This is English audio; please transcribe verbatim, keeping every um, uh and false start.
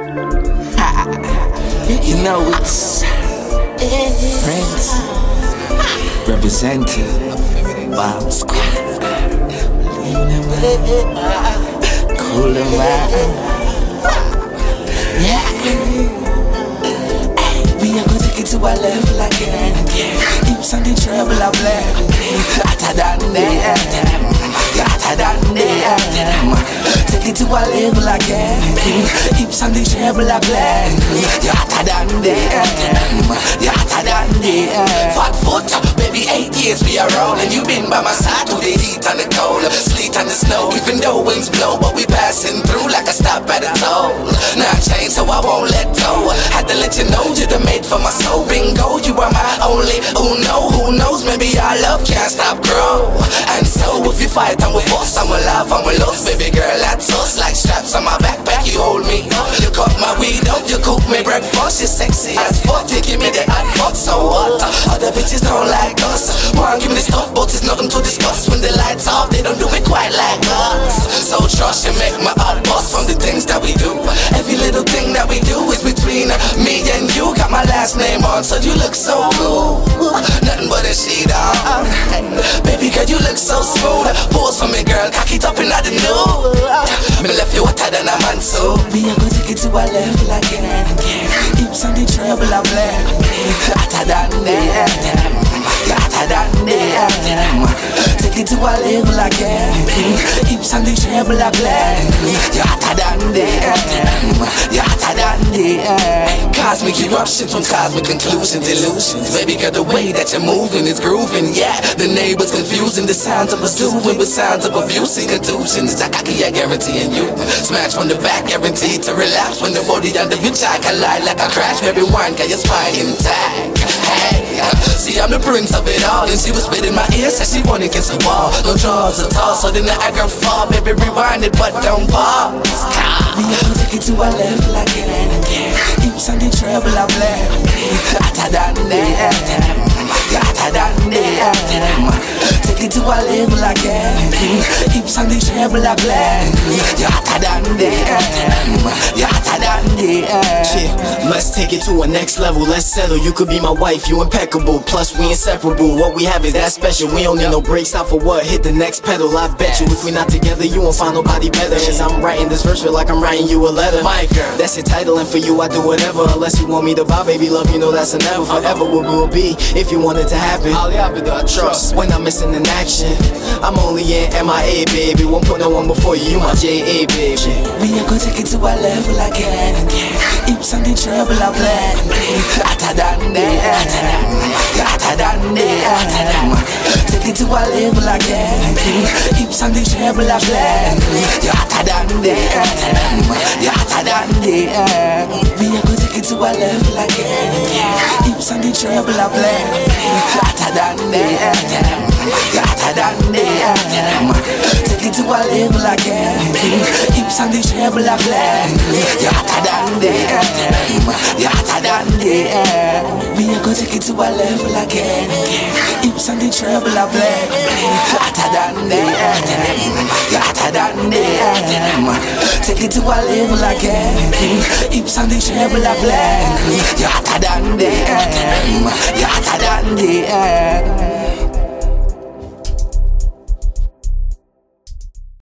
You know it's Friends representing Wild Squad. Cool and wild. Yeah. We are gonna take it to our level again. Keep something trouble I blame. Hotter than them. Hotter than them. Take it to our level again. Keep something trouble I blame. Hotter than them. Hotter than them. Fat foot, baby, eight years we are rolling. You been by my side through the heat and the cold, sleet and the snow. Even though winds blow, but we passing through like a stop at a toll. Now I changed, so I won't let go. Had to let you know you're the mate for my soul. Bingo, you are my only. Who know, who knows? Maybe our love can't stop grow. And so if you fight, I'm with force, I'm with love, I'm with love. Baby girl, that's us. Like straps on my backpack, you hold me. You cut my weed up, you cook me breakfast. You're sexy as fuck, you give me the hot fuck. So what? Other bitches don't like us. One give me the stuff, but it's nothing to discuss. When the lights off, they don't do it quite like us. So trust you, make my heart bust from the things that we do. Every little thing that we do is between me and you. Got my last name on, so you look so cool. Nothing but a sheet on. Baby girl, you look so smooth. Pose for me, girl, cock it up in the nude. Me left you hotter than a man, so we are gonna take it to our level again. Keep something trouble I blame. Hotter than them. Hotter than them. Take it to our level again. Keep something trouble I blame. Hotter than them. Hotter than them. Cosmic eruptions from cosmic conclusions, illusions. Baby girl, the way that you're moving is grooving. Yeah, the neighbors confusing the sounds of us doing with sounds of abuse and contusions. I cocky, I guaranteeing you smash from the back, guaranteed to relapse when the body and the bitch I collide like a crash. Baby, wine got your spine intact. Hey, see, I'm the prince of it all, and she was spitting my ear, said she won against the wall. No draws at all, so then the aggro fall. Baby, rewind it, but don't pause. We are gonna take it to our level again. Keep something trouble I blame. Hotter than them. Hotter than them. Take it to our level again. Keep something trouble I blame. Hotter than them. Hotter than them. Shit, let's take it to a next level. Let's settle. You could be my wife, you impeccable. Plus we inseparable. What we have is that special. We don't need no breaks. Stop for what? Hit the next pedal. I bet you if we not together, you won't find nobody better. As I'm writing this verse, feel like I'm writing you a letter. My girl, that's your title, and for you I do whatever. Unless you want me to buy, baby love, you know that's a never. Forever what we will be if you want it to happen. I'll happen to I trust. When I'm missing in action, I'm only in M I A, baby. Won't put no one before you. You my J A, baby. We are gonna take it to our level again. Keep something trouble I blame. Hotter than them. Hotter than them. Take it to our level again. Keep something trouble I blame. Hotter than them. Hotter than them. We are gonna take it to our level again. Keep something trouble I blame. Hotter than them. Hotter than them. Take it to our level again. Keep something trouble I blame. Hotter than them. Hotter than them. We are gonna take it to our level again. Keep something trouble I blame. Hotter than them. Hotter than them. Take it to our level again. Keep something trouble I blame. Hotter than them. Hotter than them.